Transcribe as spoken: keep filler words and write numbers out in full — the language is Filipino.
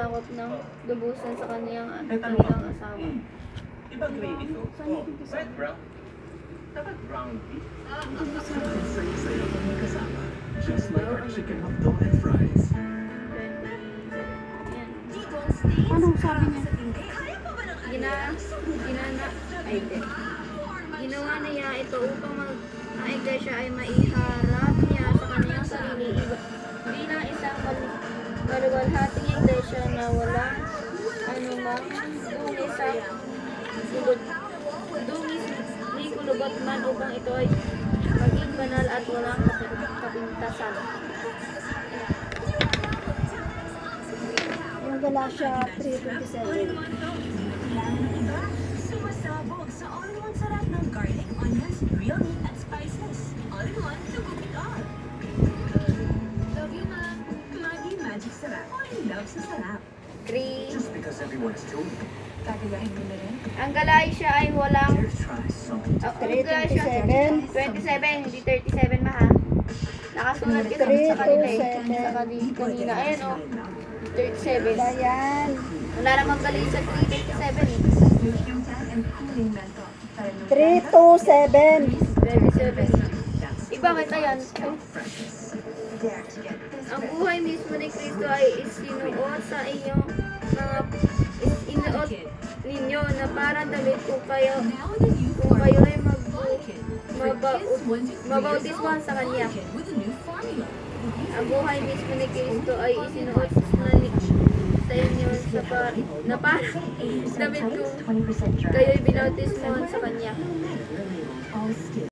sakop ng lubusan sa kaniyang kanilang asawa. Diba gravy to? Oh, red brown. Dapat brown beef. Saya-saya kami kasama. Just like our chicken hotdog and fries. Anong sabi niya? Gina, ginana, ay di. Ginawa niya ito upang mag, ang iglesia ay maiharap niya sa kanyang sarili bilang isang maluwalhating iglesia na walang anumang dungis sa kulod, dungis ni kulubot man upang ito ay maging banal at walang kapintasan. Yung Galatia three twenty-seven. Sumasabog sa all-in-one sarap ng garlic, onions, real meat at spices. All-in-one to cook it all. Love you, Ma. Maggi Magic Sarap. All in love sa sarap. three. Just because everyone's doing it. Gagayahin mo na rin. Ang Galatia ay walang Dare try something. uh, three Galatia twenty-seven. twenty-seven, hindi thirty-seven ma ha. Nakasulat ka naman sa kanila eh. Sa kanina, kanina. Ayan o. thirty-seven. Ayan. Wala namang Galatia three twenty-seven eh. Lithium tan and cooling menthol. three twenty-seven. twenty-seven. Iba kita yan. Dare to get this Ang buhay mismo ni Kristo ay isinuot sa inyong mga isinuot ninyo na parang damit kung kayo now in the new kung kayo ay mag Molekin. mabautismuhan sa Kanya. With a new formula. Ang buhay mismo ni Kristo ay isinuot na ni- sa inyo sa par na parang damit kung kayo ay binautismuhan sa Kanya. All skin.